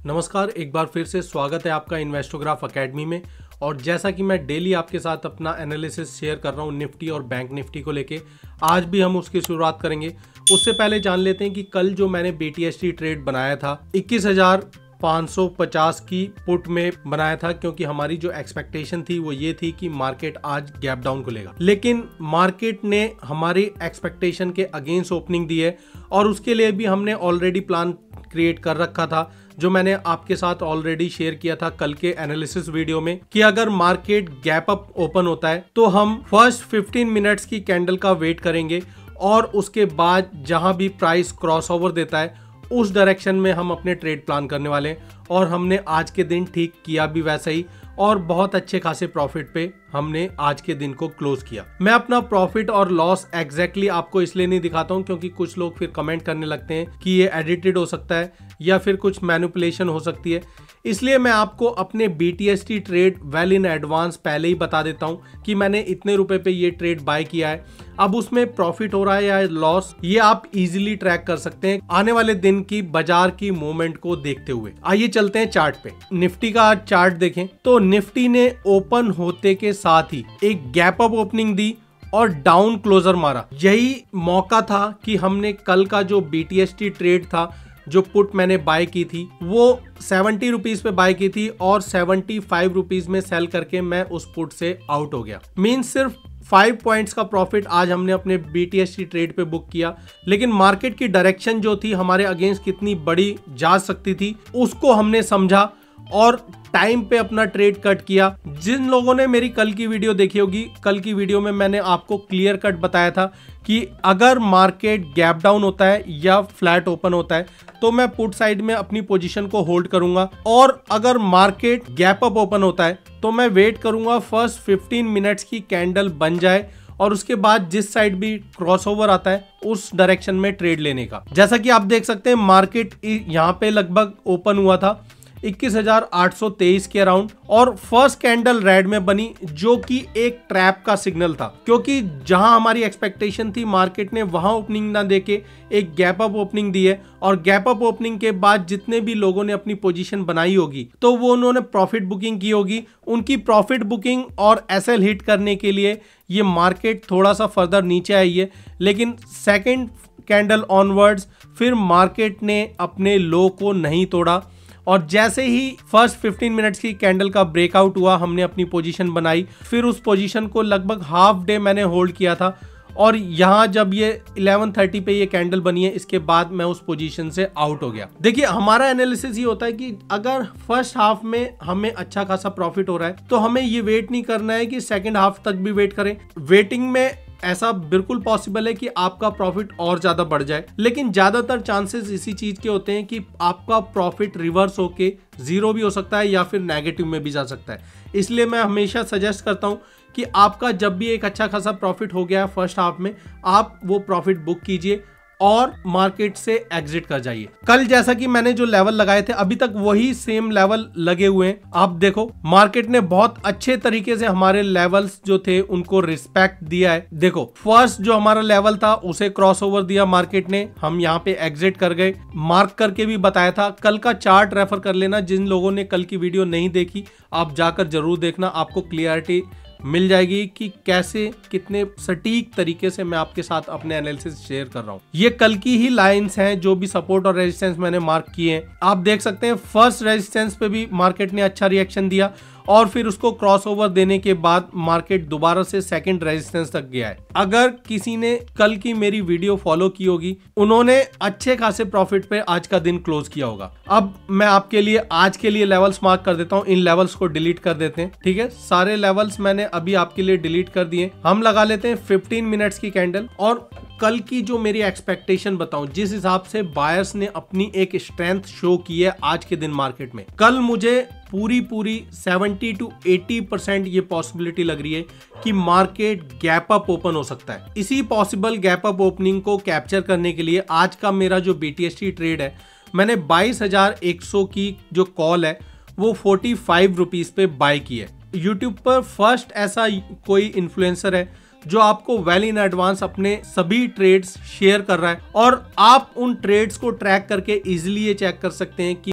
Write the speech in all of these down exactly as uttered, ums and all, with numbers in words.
नमस्कार, एक बार फिर से स्वागत है आपका इन्वेस्टोग्राफ एकेडमी में। और जैसा कि मैं डेली आपके साथ अपना एनालिसिस शेयर कर रहा हूं निफ्टी और बैंक निफ्टी को लेके, आज भी हम उसकी शुरुआत करेंगे। उससे पहले जान लेते हैं कि कल जो मैंने बीटीएसटी ट्रेड बनाया था इक्कीस हजार पाँच सौ पचास की पुट में बनाया था, क्योंकि हमारी जो एक्सपेक्टेशन थी वो ये थी कि मार्केट आज गैप डाउन खुलेगा, लेकिन मार्केट ने हमारी एक्सपेक्टेशन के अगेंस्ट ओपनिंग दी है। और उसके लिए भी हमने ऑलरेडी प्लान क्रिएट कर रखा था, जो मैंने आपके साथ ऑलरेडी शेयर किया था कल के एनालिसिस वीडियो में, कि अगर मार्केट गैप अप ओपन होता है तो हम फर्स्ट पंद्रह मिनट्स की कैंडल का वेट करेंगे और उसके बाद जहां भी प्राइस क्रॉस ओवर देता है उस डायरेक्शन में हम अपने ट्रेड प्लान करने वाले हैं। और हमने आज के दिन ठीक किया भी वैसा ही, और बहुत अच्छे खासे प्रॉफिट पे हमने आज के दिन को क्लोज किया। मैं अपना प्रॉफिट और लॉस एग्जैक्टली आपको इसलिए नहीं दिखाता हूं क्योंकि कुछ लोग फिर कमेंट करने लगते हैं कि ये एडिटेड हो सकता है या फिर कुछ मैनिपुलेशन हो सकती है। इसलिए मैं आपको अपने BTST trade well in advance पहले ही बता देता हूं कि मैंने इतने रुपए पे ये ट्रेड बाय किया है। अब उसमें प्रॉफिट हो रहा है या लॉस, ये आप इजीली ट्रैक कर सकते हैं आने वाले दिन की बाजार की मूवमेंट को देखते हुए। आइए चलते हैं चार्ट पे। निफ्टी का चार्ट देखें तो निफ्टी ने ओपन होते के साथ ही एक गैप अप ओपनिंग दी और डाउन क्लोजर मारा। यही मौका था कि हमने कल का जो बीटीएसटी ट्रेड था, जो पुट मैंने बाय की थी, वो सेवेंटी रुपीज पे बाय की थी और सेवेंटी फाइव रुपीज में सेल करके मैं उस पुट से आउट हो गया। मींस सिर्फ फाइव पॉइंट्स का प्रॉफिट आज हमने अपने बीटीएसटी ट्रेड पे बुक किया, लेकिन मार्केट की डायरेक्शन जो थी हमारे अगेंस्ट कितनी बड़ी जा सकती थी उसको हमने समझा और टाइम पे अपना ट्रेड कट किया। जिन लोगों ने मेरी कल की वीडियो देखी होगी, कल की वीडियो में मैंने आपको क्लियर कट बताया था कि अगर मार्केट गैप डाउन होता है या फ्लैट ओपन होता है तो मैं पुट साइड में अपनी पोजीशन को होल्ड करूंगा, और अगर मार्केट गैप अप ओपन होता है तो मैं वेट करूंगा फर्स्ट पंद्रह मिनट्स की कैंडल बन जाए और उसके बाद जिस साइड भी क्रॉसओवर आता है उस डायरेक्शन में ट्रेड लेने का। जैसा कि आप देख सकते हैं मार्केट यहाँ पे लगभग ओपन हुआ था इक्कीस हजार आठ सौ तेईस के अराउंड, और फर्स्ट कैंडल रेड में बनी, जो कि एक ट्रैप का सिग्नल था, क्योंकि जहां हमारी एक्सपेक्टेशन थी मार्केट ने वहां ओपनिंग ना देके एक गैप अप ओपनिंग दी है। और गैप अप ओपनिंग के बाद जितने भी लोगों ने अपनी पोजीशन बनाई होगी तो वो उन्होंने प्रॉफिट बुकिंग की होगी। उनकी प्रॉफिट बुकिंग और एसएल हिट करने के लिए ये मार्केट थोड़ा सा फर्दर नीचे आई है, लेकिन सेकेंड कैंडल ऑनवर्ड्स फिर मार्केट ने अपने लो को नहीं तोड़ा। और जैसे ही फर्स्ट पंद्रह मिनट्स की कैंडल का ब्रेकआउट हुआ हमने अपनी पोजीशन बनाई, फिर उस पोजीशन को लगभग हाफ डे मैंने होल्ड किया था। और यहाँ जब ये ग्यारह तीस पे ये कैंडल बनी है, इसके बाद मैं उस पोजीशन से आउट हो गया। देखिए, हमारा एनालिसिस ये होता है कि अगर फर्स्ट हाफ में हमें अच्छा खासा प्रॉफिट हो रहा है तो हमें ये वेट नहीं करना है कि सेकेंड हाफ तक भी वेट करें। वेटिंग में ऐसा बिल्कुल पॉसिबल है कि आपका प्रॉफिट और ज्यादा बढ़ जाए, लेकिन ज्यादातर चांसेस इसी चीज के होते हैं कि आपका प्रॉफिट रिवर्स होके जीरो भी हो सकता है या फिर नेगेटिव में भी जा सकता है। इसलिए मैं हमेशा सजेस्ट करता हूं कि आपका जब भी एक अच्छा खासा प्रॉफिट हो गया फर्स्ट हाफ में, आप वो प्रॉफिट बुक कीजिए और मार्केट से एग्जिट कर जाइए। कल जैसा कि मैंने जो लेवल लगाए थे अभी तक वही सेम लेवल लगे हुए हैं। आप देखो मार्केट ने बहुत अच्छे तरीके से हमारे लेवल्स जो थे उनको रिस्पेक्ट दिया है। देखो, फर्स्ट जो हमारा लेवल था उसे क्रॉस ओवर दिया मार्केट ने, हम यहाँ पे एग्जिट कर गए। मार्क करके भी बताया था। कल का चार्ट रेफर कर लेना, जिन लोगों ने कल की वीडियो नहीं देखी आप जाकर जरूर देखना, आपको क्लियरिटी मिल जाएगी कि कैसे कितने सटीक तरीके से मैं आपके साथ अपने एनालिसिस शेयर कर रहा हूं। ये कल की ही लाइंस हैं जो भी सपोर्ट और रेजिस्टेंस मैंने मार्क किए हैं। आप देख सकते हैं फर्स्ट रेजिस्टेंस पे भी मार्केट ने अच्छा रिएक्शन दिया और फिर उसको क्रॉस ओवर देने के बाद मार्केट दोबारा से सेकंड रेजिस्टेंस तक गया है। अगर किसी ने कल की मेरी वीडियो फॉलो की होगी, उन्होंने अच्छे खासे प्रॉफिट पे आज का दिन क्लोज किया होगा। अब मैं आपके लिए आज के लिए लेवल्स मार्क कर देता हूं। इन लेवल्स को डिलीट कर देते हैं, ठीक है। सारे लेवल्स मैंने अभी आपके लिए डिलीट कर दिए। हम लगा लेते हैं पंद्रह मिनट्स की कैंडल, और कल की जो मेरी एक्सपेक्टेशन बताऊं, जिस हिसाब से बायर्स ने अपनी एक स्ट्रेंथ शो की है आज के दिन मार्केट में, कल मुझे पूरी पूरी सत्तर टू अस्सी परसेंट ये पॉसिबिलिटी लग रही है कि मार्केट गैप अप ओपन हो सकता है। इसी पॉसिबल गैप अप ओपनिंग को कैप्चर करने के लिए आज का मेरा जो बीटीएसटी ट्रेड है, मैंने बाईस हजार एक सौ की जो कॉल है वो पैंतालीस रुपीस पे बाय की है। यूट्यूब पर फर्स्ट ऐसा कोई इन्फ्लुएंसर है जो आपको वेल इन एडवांस अपने सभी ट्रेड्स शेयर कर रहा है और आप उन ट्रेड्स को ट्रैक करके इजीली ये चेक कर सकते हैं कि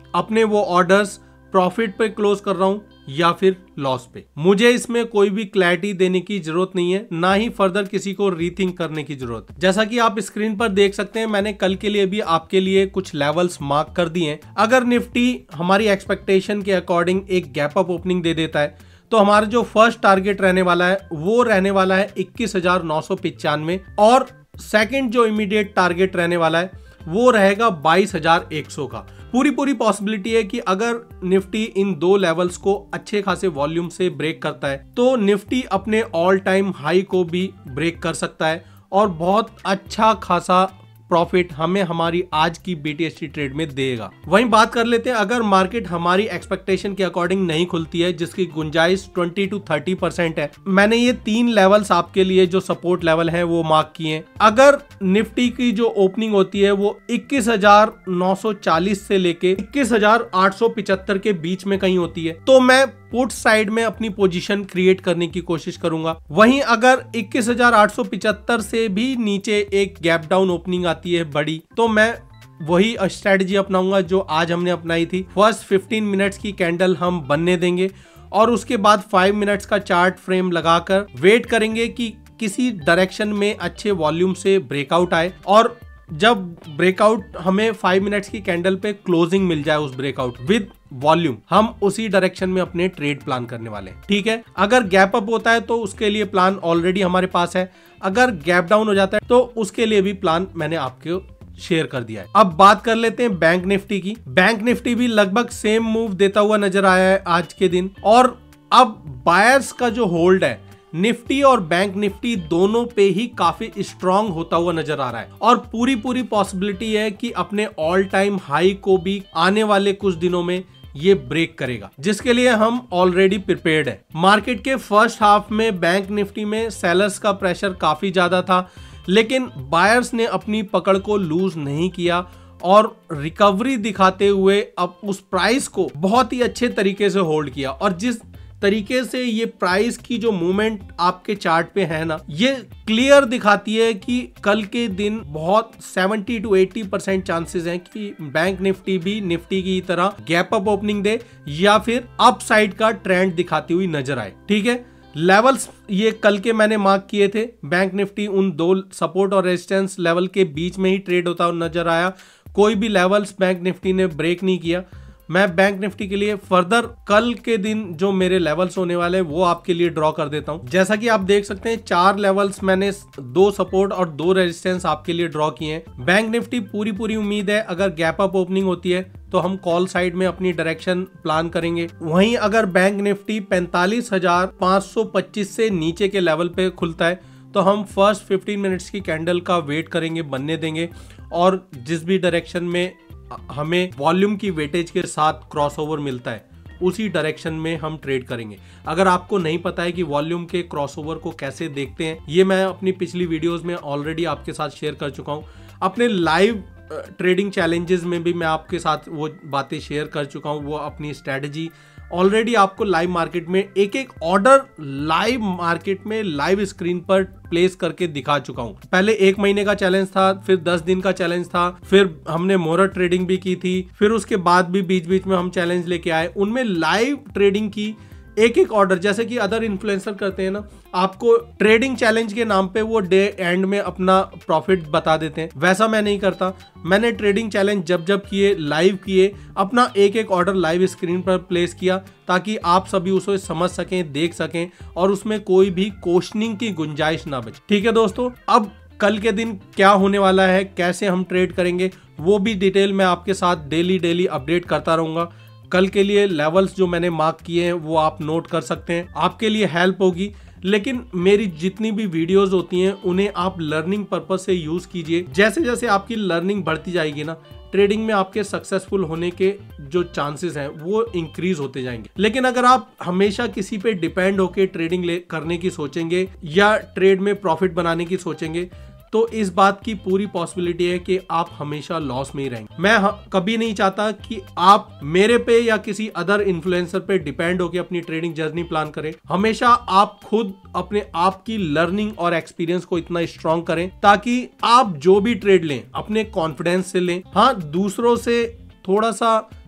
अपने वो ऑर्डर्स प्रॉफिट पे क्लोज कर रहा हूं या फिर लॉस पे। मुझे इसमें कोई भी क्लैरिटी देने की जरूरत नहीं है, ना ही फर्दर किसी को रीथिंक करने की जरूरत है। जैसा कि आप स्क्रीन पर देख सकते हैं, मैंने कल के लिए भी आपके लिए कुछ लेवल्स मार्क कर दिए हैं। अगर निफ्टी हमारी एक्सपेक्टेशन के अकॉर्डिंग एक गैप अप ओपनिंग दे देता है तो हमारा जो फर्स्ट टारगेट रहने वाला है वो रहने वाला है इक्कीस हजार नौ सौ पिचानवे और सेकेंड जो इमीडिएट टारगेट रहने वाला है वो रहेगा बाईस हजार एक सौ का। पूरी पूरी पॉसिबिलिटी है कि अगर निफ्टी इन दो लेवल्स को अच्छे खासे वॉल्यूम से ब्रेक करता है तो निफ्टी अपने ऑल टाइम हाई को भी ब्रेक कर सकता है और बहुत अच्छा खासा प्रॉफिट हमें हमारी आज की बीटीएससी ट्रेड में देगा। वहीं बात कर लेते हैं, अगर मार्केट हमारी एक्सपेक्टेशन के अकॉर्डिंग नहीं खुलती है, जिसकी गुंजाइश बीस टू तीस परसेंट है, मैंने ये तीन लेवल्स आपके लिए जो सपोर्ट लेवल है वो मार्क किए हैं। अगर निफ्टी की जो ओपनिंग होती है वो इक्कीस हजार नौ सौ चालीस से लेके इक्कीस हजार आठ सौ पिचहत्तर के बीच में कहीं होती है तो मैं पुट साइड में अपनी पोजीशन क्रिएट करने की कोशिश करूंगा। वहीं अगर इक्कीस हजार आठ सौ पिचहत्तर से भी नीचे एक गैप डाउन ओपनिंग आती है बड़ी, तो मैं वही स्ट्रेटजी अपनाऊंगा जो आज हमने अपनाई थी। फर्स्ट फिफ्टीन मिनट्स की कैंडल हम बनने देंगे और उसके बाद फाइव मिनट्स का चार्ट फ्रेम लगाकर वेट करेंगे कि किसी डायरेक्शन में अच्छे वॉल्यूम से ब्रेकआउट आए और जब ब्रेकआउट हमें फाइव मिनट्स की कैंडल पे क्लोजिंग मिल जाए उस ब्रेकआउट विद वॉल्यूम, हम उसी डायरेक्शन में अपने ट्रेड प्लान करने वाले हैं। ठीक है, अगर गैप अप होता है तो उसके लिए प्लान ऑलरेडी हमारे पास है, अगर गैप डाउन हो जाता है तो उसके लिए भी प्लान मैंने आपको शेयर कर दिया है। अब बात कर लेते हैं बैंक निफ्टी की। बैंक निफ्टी भी लगभग सेम मूव देता हुआ नजर आया है आज के दिन और अब बायर्स का जो होल्ड है निफ्टी और बैंक निफ्टी दोनों पे ही काफी स्ट्रांग होता हुआ नजर आ रहा है और पूरी पूरी पॉसिबिलिटी है कि अपने ऑल टाइम हाई को भी आने वाले कुछ दिनों में ये ब्रेक करेगा, जिसके लिए हम ऑलरेडी प्रिपेयर्ड है। मार्केट के फर्स्ट हाफ में बैंक निफ्टी में सेलर्स का प्रेशर काफी ज्यादा था, लेकिन बायर्स ने अपनी पकड़ को लूज नहीं किया और रिकवरी दिखाते हुए अब उस प्राइस को बहुत ही अच्छे तरीके से होल्ड किया। और जिस तरीके से ये प्राइस की जो मूवमेंट आपके चार्ट पे है ना, ये क्लियर दिखाती है कि कल के दिन बहुत सत्तर टू अस्सी परसेंट चांसेस हैं कि बैंक निफ्टी भी निफ्टी की तरह गैप अप ओपनिंग दे या फिर अपसाइड का ट्रेंड दिखाती हुई नजर आए। ठीक है, लेवल्स ये कल के मैंने मार्क किए थे। बैंक निफ्टी उन दो सपोर्ट और रेजिस्टेंस लेवल के बीच में ही ट्रेड होता हुआ नजर आया। कोई भी लेवल्स बैंक निफ्टी ने ब्रेक नहीं किया। मैं बैंक निफ्टी के लिए फर्दर कल के दिन जो मेरे लेवल्स होने वाले हैं वो आपके लिए ड्रॉ कर देता हूं। जैसा कि आप देख सकते हैं चार लेवल्स मैंने दो सपोर्ट और दो रेजिस्टेंस आपके लिए ड्रॉ किए हैं। बैंक निफ्टी पूरी पूरी उम्मीद है अगर गैप अप ओपनिंग होती है तो हम कॉल साइड में अपनी डायरेक्शन प्लान करेंगे। वहीं अगर बैंक निफ्टी पैंतालीस हजार पांच सौ पच्चीस से नीचे के लेवल पे खुलता है तो हम फर्स्ट फिफ्टीन मिनट्स की कैंडल का वेट करेंगे, बनने देंगे और जिस भी डायरेक्शन में हमें वॉल्यूम की वेटेज के साथ क्रॉसओवर मिलता है उसी डायरेक्शन में हम ट्रेड करेंगे। अगर आपको नहीं पता है कि वॉल्यूम के क्रॉसओवर को कैसे देखते हैं, ये मैं अपनी पिछली वीडियोस में ऑलरेडी आपके साथ शेयर कर चुका हूं। अपने लाइव ट्रेडिंग चैलेंजेस में भी मैं आपके साथ वो बातें शेयर कर चुका हूं। वो अपनी स्ट्रेटजी ऑलरेडी आपको लाइव मार्केट में एक एक ऑर्डर लाइव मार्केट में लाइव स्क्रीन पर प्लेस करके दिखा चुका हूं। पहले एक महीने का चैलेंज था, फिर दस दिन का चैलेंज था, फिर हमने मोरर ट्रेडिंग भी की थी, फिर उसके बाद भी बीच बीच में हम चैलेंज लेके आए। उनमें लाइव ट्रेडिंग की एक एक ऑर्डर, जैसे कि अदर इन्फ्लुएंसर करते हैं ना, आपको ट्रेडिंग चैलेंज के नाम पे वो डे एंड में अपना प्रॉफिट बता देते हैं, वैसा मैं नहीं करता। मैंने ट्रेडिंग चैलेंज जब जब किए, लाइव किए, अपना एक एक ऑर्डर लाइव स्क्रीन पर प्लेस किया ताकि आप सभी उसे समझ सकें, देख सकें और उसमें कोई भी क्वेश्चनिंग की गुंजाइश ना बचे। ठीक है दोस्तों, अब कल के दिन क्या होने वाला है, कैसे हम ट्रेड करेंगे, वो भी डिटेल में आपके साथ डेली डेली अपडेट करता रहूंगा। कल के लिए लेवल्स जो मैंने मार्क किए हैं वो आप नोट कर सकते हैं, आपके लिए हेल्प होगी। लेकिन मेरी जितनी भी वीडियोस होती हैं उन्हें आप लर्निंग पर्पज से यूज कीजिए। जैसे जैसे आपकी लर्निंग बढ़ती जाएगी ना, ट्रेडिंग में आपके सक्सेसफुल होने के जो चांसेस हैं वो इंक्रीज होते जाएंगे। लेकिन अगर आप हमेशा किसी पे डिपेंड होके ट्रेडिंग करने की सोचेंगे या ट्रेड में प्रॉफिट बनाने की सोचेंगे तो इस बात की पूरी पॉसिबिलिटी है कि आप हमेशा लॉस में ही रहेंगे। मैं कभी नहीं चाहता कि आप मेरे पे या किसी अदर इन्फ्लुएंसर पे डिपेंड होकर अपनी ट्रेडिंग जर्नी प्लान करें। हमेशा आप खुद अपने आप की लर्निंग और एक्सपीरियंस को इतना स्ट्रॉन्ग करें ताकि आप जो भी ट्रेड लें अपने कॉन्फिडेंस से लें। हाँ, दूसरों से थोड़ा सा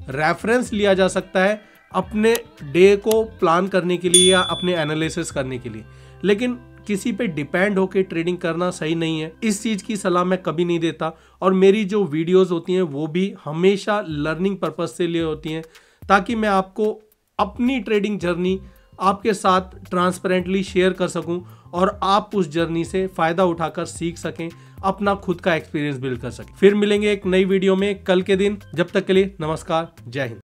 रेफरेंस लिया जा सकता है अपने डे को प्लान करने के लिए या अपने एनालिसिस करने के लिए, लेकिन किसी पे डिपेंड होके ट्रेडिंग करना सही नहीं है। इस चीज की सलाह मैं कभी नहीं देता और मेरी जो वीडियोस होती हैं वो भी हमेशा लर्निंग पर्पस से लिए होती हैं, ताकि मैं आपको अपनी ट्रेडिंग जर्नी आपके साथ ट्रांसपेरेंटली शेयर कर सकूं और आप उस जर्नी से फायदा उठाकर सीख सकें, अपना खुद का एक्सपीरियंस बिल्ड कर सकें। फिर मिलेंगे एक नई वीडियो में कल के दिन। जब तक के लिए नमस्कार, जय हिंद।